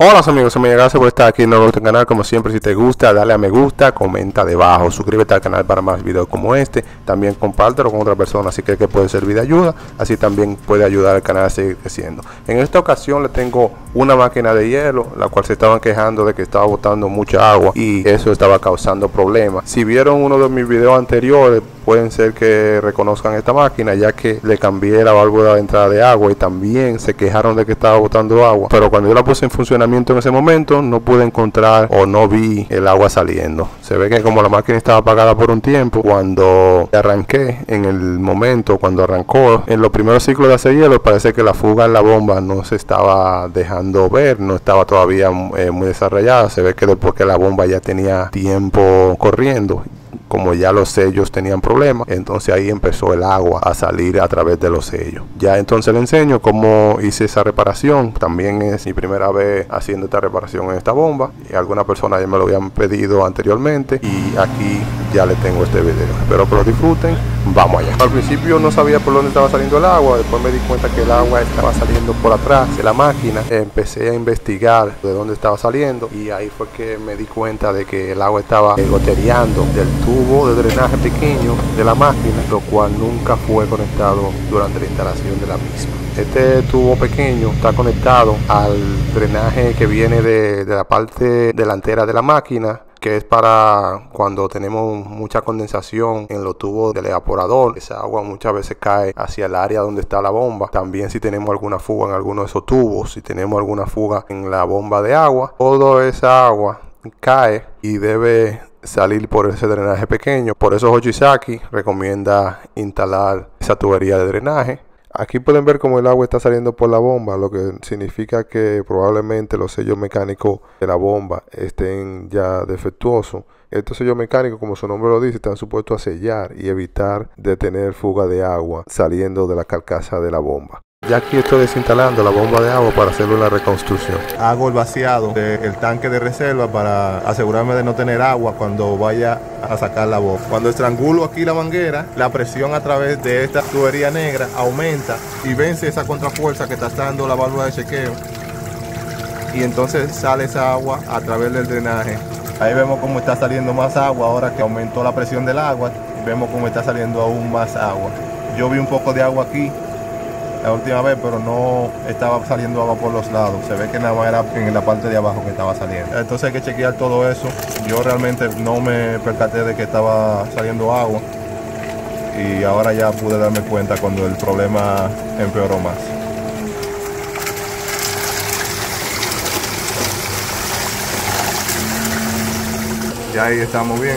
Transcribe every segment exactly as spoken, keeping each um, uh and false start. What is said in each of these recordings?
Hola amigos, amigas, gracias por estar aquí en nuestro canal. Como siempre, si te gusta, dale a me gusta, comenta debajo, suscríbete al canal para más videos como este. También compártelo con otra persona, así que, que puede servir de ayuda. Así también puede ayudar al canal a seguir creciendo. En esta ocasión le tengo una máquina de hielo, la cual se estaban quejando de que estaba botando mucha agua y eso estaba causando problemas. Si vieron uno de mis videos anteriores, pueden ser que reconozcan esta máquina, ya que le cambié la válvula de entrada de agua y también se quejaron de que estaba botando agua. Pero cuando yo la puse en funcionamiento en ese momento, no pude encontrar o no vi el agua saliendo. Se ve que como la máquina estaba apagada por un tiempo, cuando arranqué, en el momento cuando arrancó, en los primeros ciclos de hacer hielo, parece que la fuga en la bomba no se estaba dejando ver, no estaba todavía eh, muy desarrollada. Se ve que después que la bomba ya tenía tiempo corriendo, como ya los sellos tenían problemas, entonces ahí empezó el agua a salir a través de los sellos. Ya entonces le enseño cómo hice esa reparación. También es mi primera vez haciendo esta reparación en esta bomba, y algunas personas ya me lo habían pedido anteriormente, y aquí ya le tengo este video. Espero que lo disfruten. Vamos allá. Al principio no sabía por dónde estaba saliendo el agua, después me di cuenta que el agua estaba saliendo por atrás de la máquina. Empecé a investigar de dónde estaba saliendo, y ahí fue que me di cuenta de que el agua estaba gotereando del tubo de drenaje pequeño de la máquina, lo cual nunca fue conectado durante la instalación de la misma. Este tubo pequeño está conectado al drenaje que viene de, de la parte delantera de la máquina, que es para cuando tenemos mucha condensación en los tubos del evaporador. Esa agua muchas veces cae hacia el área donde está la bomba. También si tenemos alguna fuga en alguno de esos tubos, si tenemos alguna fuga en la bomba de agua, toda esa agua cae y debe salir por ese drenaje pequeño. Por eso Hochisaki recomienda instalar esa tubería de drenaje. Aquí pueden ver cómo el agua está saliendo por la bomba, lo que significa que probablemente los sellos mecánicos de la bomba estén ya defectuosos. Estos sellos mecánicos, como su nombre lo dice, están supuestos a sellar y evitar de tener fuga de agua saliendo de la carcasa de la bomba. Ya aquí estoy desinstalando la bomba de agua para hacerle una reconstrucción. Hago el vaciado del tanque de reserva para asegurarme de no tener agua cuando vaya a sacar la bomba. Cuando estrangulo aquí la manguera, la presión a través de esta tubería negra aumenta y vence esa contrafuerza que está dando la válvula de chequeo. Y entonces sale esa agua a través del drenaje. Ahí vemos cómo está saliendo más agua ahora que aumentó la presión del agua. Vemos cómo está saliendo aún más agua. Yo vi un poco de agua aquí la última vez, pero no estaba saliendo agua por los lados. Se ve que nada más era en la parte de abajo que estaba saliendo. Entonces hay que chequear todo eso. Yo realmente no me percaté de que estaba saliendo agua, y ahora ya pude darme cuenta cuando el problema empeoró más. Ya ahí estamos bien.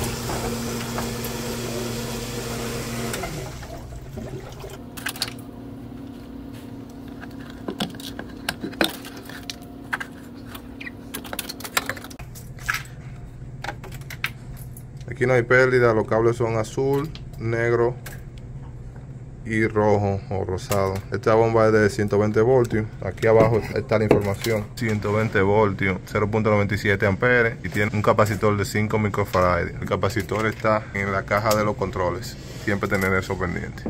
Aquí no hay pérdida, los cables son azul, negro y rojo o rosado. Esta bomba es de ciento veinte voltios. Aquí abajo está la información. ciento veinte voltios, cero punto noventa y siete amperes, y tiene un capacitor de cinco microfarads. El capacitor está en la caja de los controles. Siempre tener eso pendiente.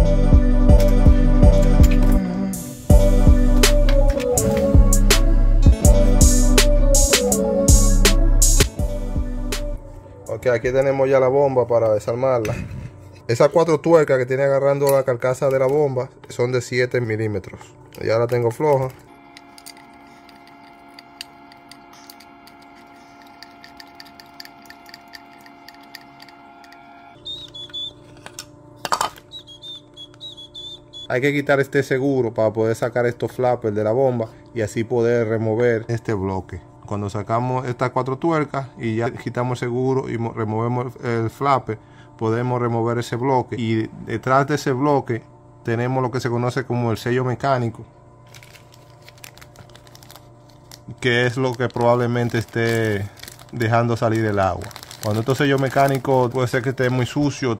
Ok, aquí tenemos ya la bomba para desarmarla. Esas cuatro tuercas que tiene agarrando la carcasa de la bomba son de siete milímetros. Ya la tengo floja. Hay que quitar este seguro para poder sacar estos flappers de la bomba y así poder remover este bloque. Cuando sacamos estas cuatro tuercas y ya quitamos el seguro y removemos el flapper, podemos remover ese bloque, y detrás de ese bloque tenemos lo que se conoce como el sello mecánico, que es lo que probablemente esté dejando salir el agua. Cuando estos sellos mecánicos puede ser que esté muy sucio,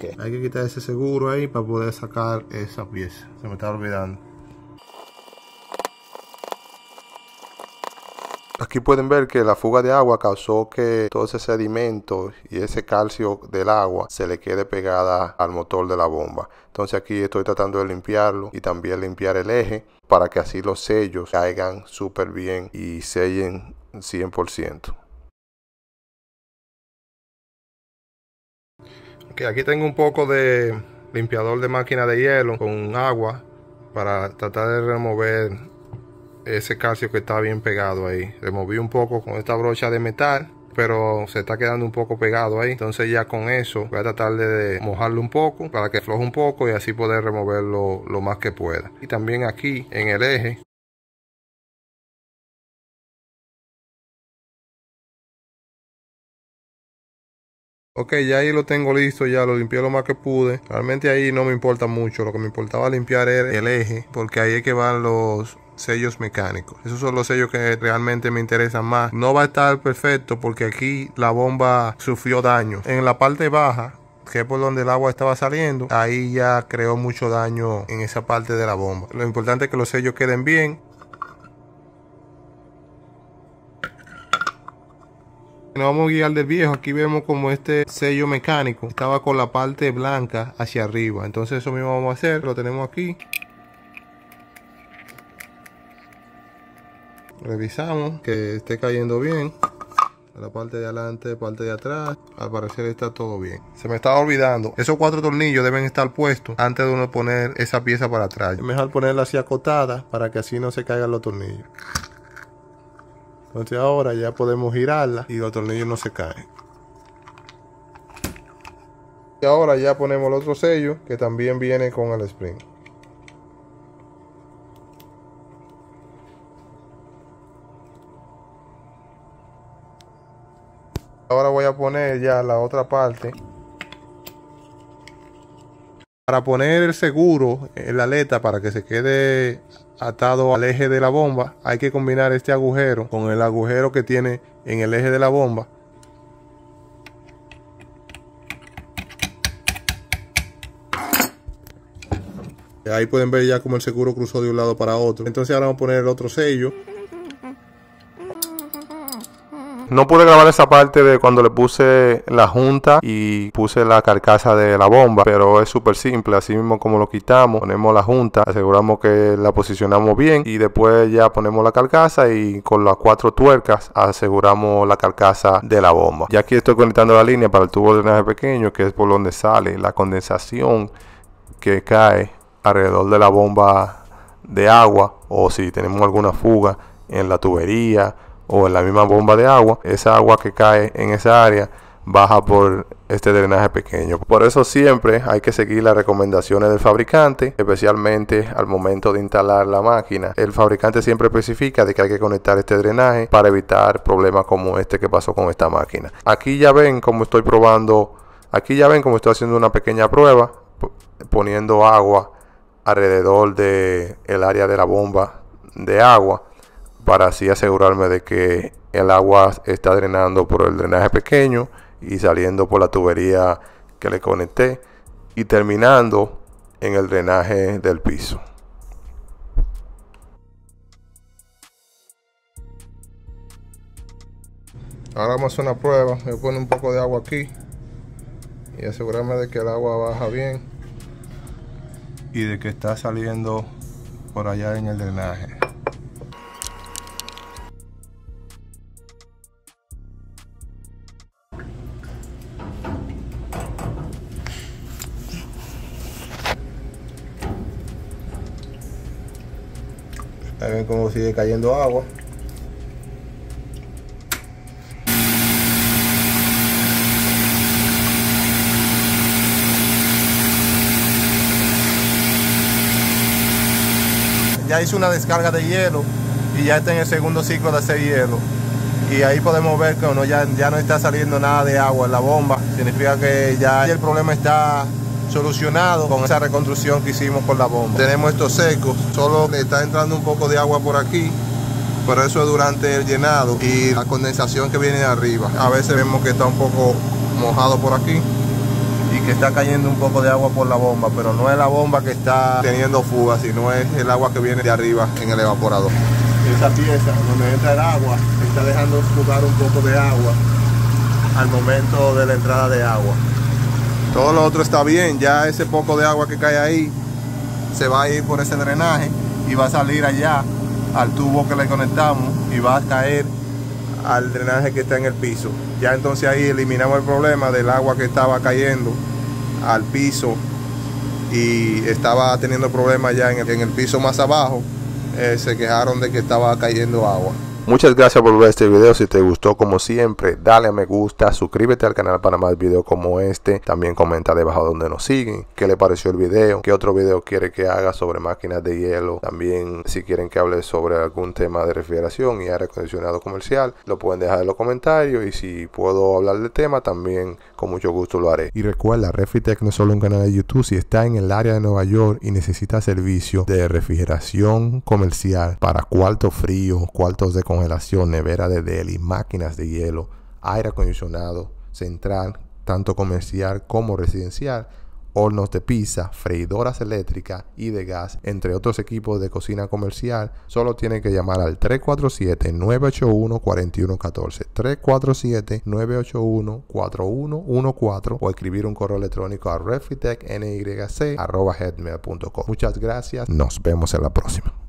Ok, hay que quitar ese seguro ahí para poder sacar esa pieza. Se me está olvidando. Aquí pueden ver que la fuga de agua causó que todo ese sedimento y ese calcio del agua se le quede pegada al motor de la bomba. Entonces aquí estoy tratando de limpiarlo y también limpiar el eje para que así los sellos caigan súper bien y sellen cien por ciento. Okay, aquí tengo un poco de limpiador de máquina de hielo con agua para tratar de remover ese calcio que está bien pegado ahí. Removí un poco con esta brocha de metal, pero se está quedando un poco pegado ahí. Entonces ya con eso voy a tratar de mojarlo un poco para que afloje un poco y así poder removerlo lo más que pueda. Y también aquí en el eje. Ok, ya ahí lo tengo listo, ya lo limpié lo más que pude. Realmente ahí no me importa mucho, lo que me importaba limpiar era el eje, porque ahí es que van los sellos mecánicos. Esos son los sellos que realmente me interesan más. No va a estar perfecto porque aquí la bomba sufrió daño. En la parte baja, que es por donde el agua estaba saliendo, ahí ya creó mucho daño en esa parte de la bomba. Lo importante es que los sellos queden bien. Nos vamos a guiar del viejo. Aquí vemos como este sello mecánico estaba con la parte blanca hacia arriba. Entonces eso mismo vamos a hacer. Lo tenemos aquí. Revisamos que esté cayendo bien. La parte de adelante, parte de atrás. Al parecer está todo bien. Se me estaba olvidando. Esos cuatro tornillos deben estar puestos antes de uno poner esa pieza para atrás. Es mejor ponerla así acotada para que así no se caigan los tornillos. Entonces ahora ya podemos girarla y los tornillos no se caen. Y ahora ya ponemos el otro sello que también viene con el spring. Ahora voy a poner ya la otra parte. Para poner el seguro en la aleta para que se quede atado al eje de la bomba, hay que combinar este agujero con el agujero que tiene en el eje de la bomba. Ahí pueden ver ya como el seguro cruzó de un lado para otro. Entonces ahora vamos a poner el otro sello. No pude grabar esa parte de cuando le puse la junta y puse la carcasa de la bomba, pero es súper simple. Así mismo como lo quitamos, ponemos la junta, aseguramos que la posicionamos bien y después ya ponemos la carcasa y con las cuatro tuercas aseguramos la carcasa de la bomba. Ya aquí estoy conectando la línea para el tubo de drenaje pequeño, que es por donde sale la condensación que cae alrededor de la bomba de agua, o si tenemos alguna fuga en la tubería o en la misma bomba de agua, esa agua que cae en esa área baja por este drenaje pequeño. Por eso siempre hay que seguir las recomendaciones del fabricante, especialmente al momento de instalar la máquina. El fabricante siempre especifica de que hay que conectar este drenaje para evitar problemas como este que pasó con esta máquina. Aquí ya ven cómo estoy probando, aquí ya ven cómo estoy haciendo una pequeña prueba, poniendo agua alrededor de el área de la bomba de agua, para así asegurarme de que el agua está drenando por el drenaje pequeño y saliendo por la tubería que le conecté y terminando en el drenaje del piso. Ahora vamos a hacer una prueba. Voy a poner un poco de agua aquí y asegurarme de que el agua baja bien y de que está saliendo por allá en el drenaje. Ahí ven cómo sigue cayendo agua. Ya hice una descarga de hielo y ya está en el segundo ciclo de hacer hielo. Y ahí podemos ver que no, ya, ya no está saliendo nada de agua en la bomba. Significa que ya el problema está solucionado con esa reconstrucción que hicimos con la bomba. Tenemos estos secos, solo le está entrando un poco de agua por aquí, pero eso es durante el llenado y la condensación que viene de arriba. A veces vemos que está un poco mojado por aquí y que está cayendo un poco de agua por la bomba, pero no es la bomba que está teniendo fuga, sino es el agua que viene de arriba en el evaporador. Esa pieza donde entra el agua está dejando fugar un poco de agua al momento de la entrada de agua. Todo lo otro está bien, ya ese poco de agua que cae ahí se va a ir por ese drenaje y va a salir allá al tubo que le conectamos y va a caer al drenaje que está en el piso. Ya entonces ahí eliminamos el problema del agua que estaba cayendo al piso y estaba teniendo problemas ya en el, en el piso más abajo. Eh, se quejaron de que estaba cayendo agua. Muchas gracias por ver este video. Si te gustó, como siempre, dale a me gusta, suscríbete al canal para más videos como este. También comenta debajo donde nos siguen, qué le pareció el video, qué otro video quiere que haga sobre máquinas de hielo. También si quieren que hable sobre algún tema de refrigeración y aire acondicionado comercial, lo pueden dejar en los comentarios, y si puedo hablar del tema también con mucho gusto lo haré. Y recuerda, Refritech no es solo un canal de YouTube. Si está en el área de Nueva York y necesita servicio de refrigeración comercial para cuartos fríos, cuartos de congelación, nevera de deli, máquinas de hielo, aire acondicionado central, tanto comercial como residencial, hornos de pizza, freidoras eléctricas y de gas, entre otros equipos de cocina comercial, solo tienen que llamar al tres cuatro siete, nueve ocho uno, cuatro uno uno cuatro, tres cuatro siete, nueve ocho uno, cuatro uno uno cuatro, o escribir un correo electrónico a refritech nyc arroba hotmail punto com. Muchas gracias, nos vemos en la próxima.